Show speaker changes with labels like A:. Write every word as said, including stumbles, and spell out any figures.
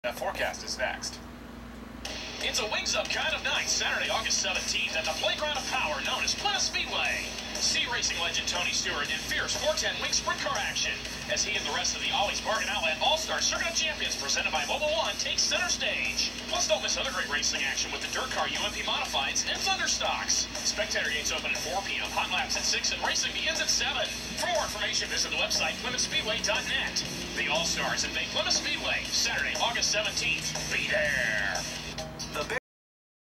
A: The forecast is next.
B: It's a wings-up kind of night, Saturday, August seventeenth, at the Playground of Power known as Plymouth Speedway. See racing legend Tony Stewart in fierce four ten wing sprint car action as he and the rest of the Ollie's Bargain Outlet All-Star Circuit of Champions presented by Mobile One takes center stage. Plus, don't miss other great racing action with the Dirt Car U M P Modifieds and Thunderstocks. Spectator gates open at four p m, hot laps at six, and racing begins at seven. For more information, visit the website plymouth speedway dot net. The All-Stars invade Plymouth Speedway, Saturday, August seventeenth. Be there!